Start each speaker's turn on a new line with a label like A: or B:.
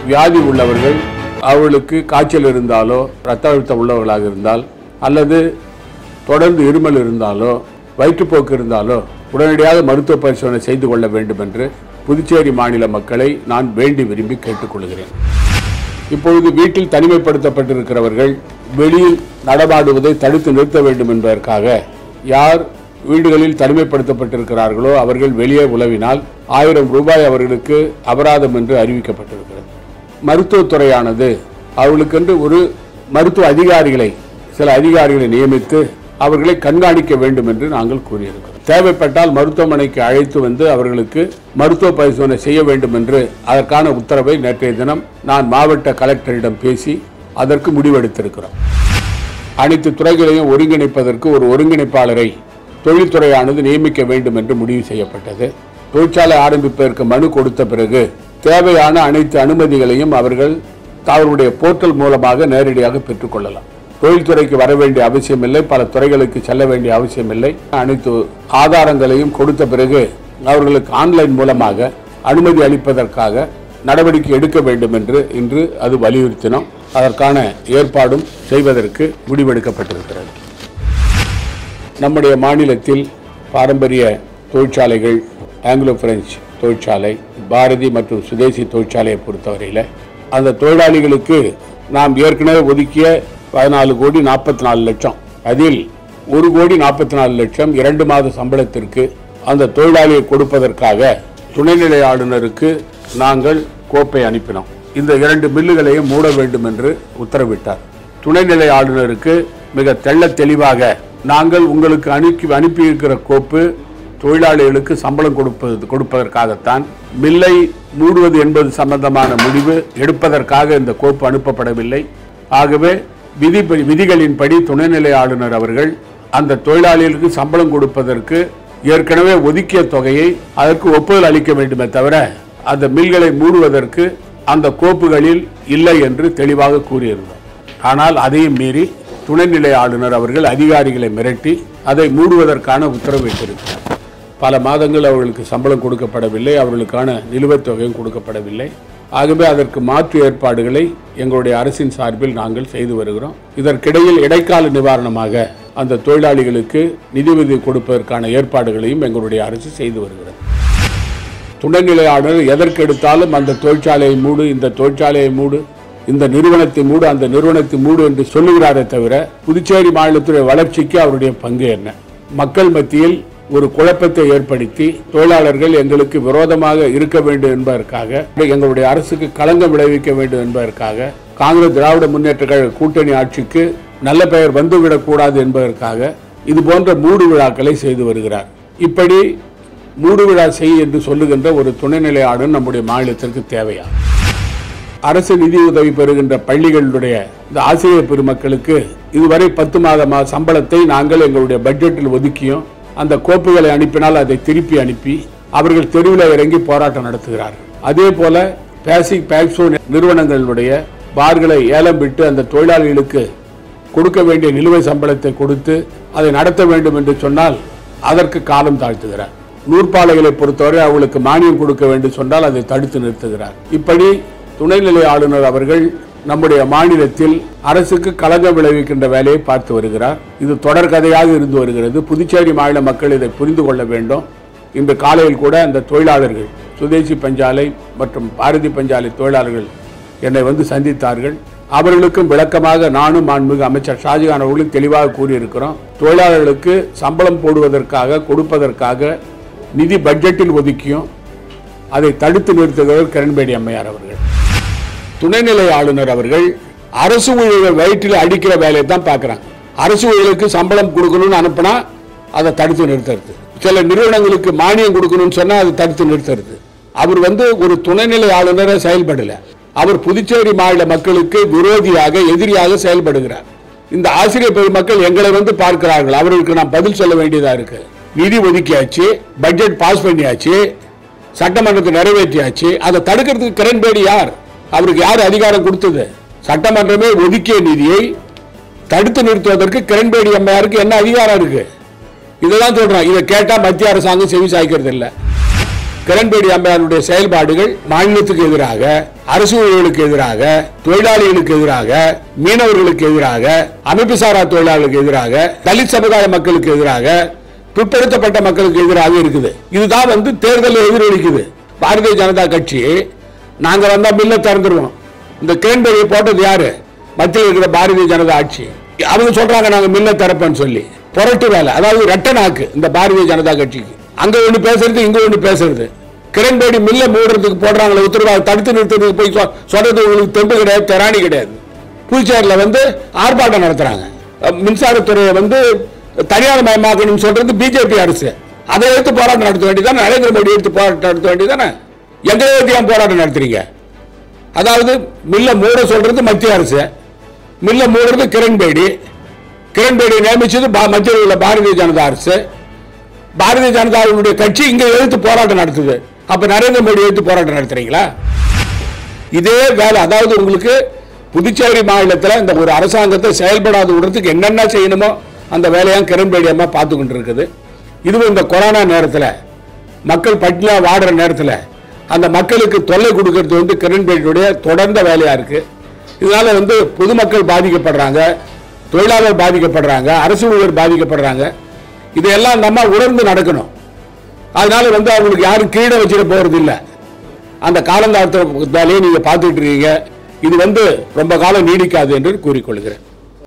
A: வியாதி உள்ளவர்கள் அவர்களுக்கு காய்ச்சல் இருந்தாலோ இரத்த அழுத்தம் உள்ளவர்களாக இருந்தால் அல்லது தொடர்ந்து இருமல் இருந்தாலோ வயிற்றுப்போக்கு இருந்தாலோ உடனடியாக மருத்துவ பரிசோதனை செய்து கொள்ள வேண்டும் என்று புதுச்சேரி மாநில மக்களை நான் வேண்டி விரும்பி கேட்டுக்கொள்கிறேன். இப்பொழுது வீட்டில் தனிமைப்படுத்தப்பட்டிருக்கிறவர்கள் வெளியில் நடமாடுவதை தடுத்து நிறுத்த வேண்டும் என்பதற்காக யார் வீடுகளில் தனிமைப்படுத்தப்பட்டிருக்கிறார்களோ அவர்கள் வெளியே உலவினால் 1000 ரூபாய் அவர்களுக்கு அபராதம் என்று அறிவிக்கப்பட்டிருக்கிறது. மருத்துவத்துறையானது அவர்களுக்கென்று ஒரு மருத்துவ அதிகாரிகளை சில அதிகாரிகளை நியமித்து அவர்களை கண்காணிக்க வேண்டும் என்று நாங்கள் கூறியிருக்கிறோம். தேவைப்பட்டால் மருத்துவமனைக்கு அழைத்து வந்து அவர்களுக்கு மருத்துவ பரிசோதனை செய்ய வேண்டும் என்று அதற்கான உத்தரவை நேற்றைய தினம் நான் மாவட்ட கலெக்டரிடம் பேசி அதற்கு முடிவெடுத்திருக்கிறோம். அனைத்து துறைகளையும் ஒருங்கிணைப்பதற்கு ஒரு ஒருங்கிணைப்பாளரை தொழில்துறையானது நியமிக்க வேண்டும் என்று முடிவு செய்யப்பட்டது. தொழிற்சாலை ஆரம்பிப்பதற்கு மனு கொடுத்த பிறகு தேவையான அனைத்து அனுமதிகளையும் அவர்கள் அவருடைய போர்ட்டல் மூலமாக நேரடியாக பெற்றுக்கொள்ளலாம். தொழில்துறைக்கு வர வேண்டிய அவசியமில்லை, பல துறைகளுக்கு செல்ல வேண்டிய அவசியமில்லை. அனைத்து ஆதாரங்களையும் கொடுத்த பிறகு அவர்களுக்கு ஆன்லைன் மூலமாக அனுமதி அளிப்பதற்காக நடவடிக்கை எடுக்க வேண்டும் என்று இன்று அது வலியுறுத்தினோம். அதற்கான ஏற்பாடும் செய்வதற்கு முடிவெடுக்கப்பட்டிருக்கிறது. நம்முடைய மாநிலத்தில் பாரம்பரிய தொழிற்சாலைகள், ஆங்கிலோ பிரெஞ்சு தொழிற்சாலை, பாரதி மற்றும் சுதேசி தொழிற்சாலையை பொறுத்தவரையில் அந்த தொழிலாளிகளுக்கு நாம் ஏற்கனவே ஒதுக்கிய 14 கோடி 44 லட்சம், அதில் 1 கோடி 44 லட்சம் 2 மாத சம்பளத்திற்கு அந்த தொழிலாளியை கொடுப்பதற்காக துணைநிலை ஆளுநருக்கு நாங்கள் கோப்பை அனுப்பினோம். இந்த 2 மில்லுகளையும் மூட வேண்டும் என்று உத்தரவிட்டார். துணைநிலை ஆளுநருக்கு மிக தெள்ளத் தெளிவாக நாங்கள் உங்களுக்கு அனுப்பியிருக்கிற கோப்பு தொழிலாளிகளுக்கு சம்பளம் கொடுப்பதற்காகத்தான், மில்லை மூடுவது என்பது சம்பந்தமான முடிவு எடுப்பதற்காக இந்த கோப்பு அனுப்பப்படவில்லை. ஆகவே விதிகளின்படி துணைநிலை ஆளுநர் அவர்கள் அந்த தொழிலாளிகளுக்கு சம்பளம் கொடுப்பதற்கு ஏற்கனவே ஒதுக்கிய தொகையை அதற்கு ஒப்புதல் அளிக்க வேண்டுமே தவிர அந்த மில்களை மூடுவதற்கு அந்த கோப்புகளில் இல்லை என்று தெளிவாக கூறியிருந்தார். ஆனால் அதையும் மீறி துணைநிலை ஆளுநர் அவர்கள் அதிகாரிகளை மிரட்டி அதை மூடுவதற்கான உத்தரவிட்டிருக்கிறார். பல மாதங்கள் அவர்களுக்கு சம்பளம் கொடுக்கப்படவில்லை, அவர்களுக்கான நிலுவைத் தொகையும் கொடுக்கப்படவில்லை. ஆகவே அதற்கு மாற்று ஏற்பாடுகளை எங்களுடைய அரசின் சார்பில் நாங்கள் செய்து வருகிறோம். இதற்கிடையில் இடைக்கால நிவாரணமாக அந்த தொழிலாளிகளுக்கு நிதியுதவி கொடுப்பதற்கான ஏற்பாடுகளையும் எங்களுடைய அரசு செய்து வருகிறது. துணைநிலை ஆளுநர் எதற்கெடுத்தாலும் அந்த தொழிற்சாலையை மூடு, இந்த தொழிற்சாலையை மூடு, இந்த நிறுவனத்தை மூடு, அந்த நிறுவனத்தை மூடு என்று சொல்லுகிறாரே தவிர புதுச்சேரி மாநிலத்துடைய வளர்ச்சிக்கு அவருடைய பங்கு என்ன? மக்கள் மத்தியில் ஒரு குழப்பத்தை ஏற்படுத்தி தொழிலாளர்கள் எங்களுக்கு விரோதமாக இருக்க வேண்டும் என்பதற்காக, எங்களுடைய அரசுக்கு களங்கம் விளைவிக்க வேண்டும் என்பதற்காக, காங்கிரஸ் திராவிட முன்னேற்ற கழக கூட்டணி ஆட்சிக்கு நல்ல பெயர் வந்துவிடக்கூடாது என்பதற்காக இது போன்ற மூடு விழாக்களை செய்து வருகிறார். இப்படி மூடு விழா செய் என்று சொல்லுகின்ற ஒரு துணைநிலை ஆளுநர் நம்முடைய மாநிலத்திற்கு தேவையா? அரசு நிதி உதவி பெறுகின்ற பள்ளிகளுடைய இந்த ஆசிரியர் பெருமக்களுக்கு இதுவரை 10 மாத சம்பளத்தை நாங்கள் எங்களுடைய பட்ஜெட்டில் ஒதுக்கியும் அந்த கோப்புகளை அனுப்பினால் அதை திருப்பி அனுப்பி அவர்கள் தெருவில் இறங்கி போராட்டம் நடத்துகிறார்கள். அதே போல பேசிக் பேக்ஸோ நிறுவனங்களுடைய பார்களை ஏலம் விட்டு அந்த தொழிலாளிகளுக்கு கொடுக்க வேண்டிய நிலுவை சம்பளத்தை கொடுத்து அதை நடத்த வேண்டும் என்று சொன்னால் அதற்கு காலம் தாழ்த்துகிறார். நூற்பாலைகளை பொறுத்தவரை அவர்களுக்கு மானியம் கொடுக்க வேண்டும் சொன்னால் அதை தடுத்து நிறுத்துகிறார். இப்படி துணைநிலை ஆளுநர் அவர்கள் நம்முடைய மாநிலத்தில் அரசுக்கு களங்கம் விளைவிக்கின்ற வேலையை பார்த்து வருகிறார். இது தொடர் கதையாக இருந்து வருகிறது. புதுச்சேரி மாநில மக்கள் இதை புரிந்து கொள்ள வேண்டும். இன்று காலையில் கூட அந்த தொழிலாளர்கள், சுதேசி பஞ்சாலை மற்றும் பாரதி பஞ்சாலை தொழிலாளர்கள் என்னை வந்து சந்தித்தார்கள். அவர்களுக்கும் விளக்கமாக நானும் மாண்புமிகு அமைச்சர் ஷாஜகான் அவர்களும் தெளிவாக கூறியிருக்கிறோம். தொழிலாளர்களுக்கு சம்பளம் போடுவதற்காக கொடுப்பதற்காக நிதி பட்ஜெட்டில் ஒதுக்கியும் அதை தடுத்து நிறுத்துகிறவர் கிரண்பேடி அம்மையார் அவர்கள். துணைநிலை ஆளுநர் அவர்கள் அரசு ஊழியர்களை வயிற்றில் அடிக்கிற வேலையை தான் பார்க்கிறாங்க. அரசு ஊழியர்களுக்கு சம்பளம் கொடுக்கணும்னு அனுப்பினா அதை தடுத்து நிறுத்துறது, சில நிறுவனங்களுக்கு மானியம் கொடுக்கணும்னு சொன்னா அதை தடுத்து நிறுத்துறது. அவர் ஒரு துணைநிலை ஆளுநரை செயல்படல, அவர் புதுச்சேரி மாநில மக்களுக்கு விரோதியாக எதிரியாக செயல்படுகிறார். இந்த ஆசிரியர் பெருமக்கள் எங்களை பார்க்கிறார்கள், அவர்களுக்கு நாம் பதில் சொல்ல வேண்டியதா இருக்கு. நிதி ஒதுக்கியாச்சு, பட்ஜெட் பாஸ் பண்ணியாச்சு, சட்டமன்றத்தை நிறைவேற்றியாச்சு, அதை தடுக்கிறதுக்கு கிரண்பேடி யார்? அவருக்கு யார் அதிகாரம் கொடுத்தது? சட்டமன்றமே ஒதுக்கிய நிதியை தடுத்து நிறுத்துவதற்கு கிரண்பேடி அம்மையாருக்கு என்ன அதிகாரம் இருக்கு? இதெல்லாம் சொல்றோம். இதை கேட்டா மத்திய அரசாங்கம் செவி சாய்க்கிறது இல்லை. கிரண்பேடி அம்மையாருடைய செயல்பாடுகள் மாநிலத்துக்கு எதிராக அரசு ஊழியர்களுக்கு எதிராக, தொழிலாளிகளுக்கு எதிராக, மீனவர்களுக்கு எதிராக, அமைப்பு சாரா தொழிலாளர்களுக்கு எதிராக, தலித் சமுதாய மக்களுக்கு எதிராக, பிற்படுத்தப்பட்ட மக்களுக்கு எதிராக இருக்குது. இதுதான் தேர்தலில் எதிரொலிக்குது. பாரதிய ஜனதா கட்சி நாங்க வந்தா மில்ல திறந்துருவோம். இந்த கிரண்பேடியை போட்டது யாரு? மத்தியில் இருக்கிற பாரதிய ஜனதா ஆட்சி. அவங்க சொல்றாங்க நாங்க மில்ல திறப்போம்னு சொல்லி. புரட்டு வேலை, அதாவது ரெட்ட நாக்கு இந்த பாரதிய ஜனதா கட்சிக்கு. அங்க ஒண்ணு பேசுறது, இங்க ஒண்ணு பேசுறது. கிரண்பேடி மில்ல மூடுறதுக்கு போடுறாங்களே உத்தரவாதம், தடுத்து நிறுத்துறதுக்கு போய் சொல்றது உங்களுக்கு தெம்பு கிடையாது, திராணி கிடையாது. புதுச்சேரியில் ஆர்ப்பாட்டம் நடத்துறாங்க. மின்சாரத்துறையை தனியார் மயமாக்கணும் சொல்றது பிஜேபி அரசு. அதை எடுத்து போராட்டம் நடத்த வேண்டியதானே? நரேந்திர மோடி எடுத்து போராட்டம் நடத்த வேண்டியதானே? எங்களை எடுத்து ஏன் போராட்டம் நடத்துறீங்க? அதாவது மில்ல மூட சொல்றது மத்திய அரசு, மில்ல மூடுறது கிரண்பேடி நியமிச்சது மத்தியில் உள்ள பாரதிய ஜனதா அரசு. பாரதிய ஜனதாவுடைய கட்சி இங்க எழுத்து போராட்டம் நடத்துது. அப்ப நரேந்திர மோடி எழுத்து போராட்டம் நடத்துறீங்களா? இதே வேலை. அதாவது உங்களுக்கு புதுச்சேரி மாநிலத்தில் இந்த ஒரு அரசாங்கத்தை செயல்படாத விடுறதுக்கு என்னென்ன செய்யணுமோ அந்த வேலையா கிரண்பேடி அம்மா பார்த்து கொண்டு இருக்குது. இதுவும் இந்த கொரோனா நேரத்தில் மக்கள் பட்டினியா வாடுற நேரத்தில் அந்த மக்களுக்கு தொல்லை கொடுக்கிறது கிரண்பேடியுடைய தொடர்ந்த வேலையா இருக்கு. இதனால பொதுமக்கள் பாதிக்கப்படுறாங்க, தொழிலாளர் பாதிக்கப்படுறாங்க, அரசு ஊழியர் பாதிக்கப்படுறாங்க. இதையெல்லாம் நம்ம உணர்ந்து நடக்கணும். அதனால அவங்களுக்கு யாரும் கீழே வச்சிட போறது இல்லை. அந்த காலங்காலத்தாலே நீங்க பார்த்துட்டு இருக்கீங்க. இது ரொம்ப காலம் நீடிக்காது என்று கூறிக்கொள்கிறேன்.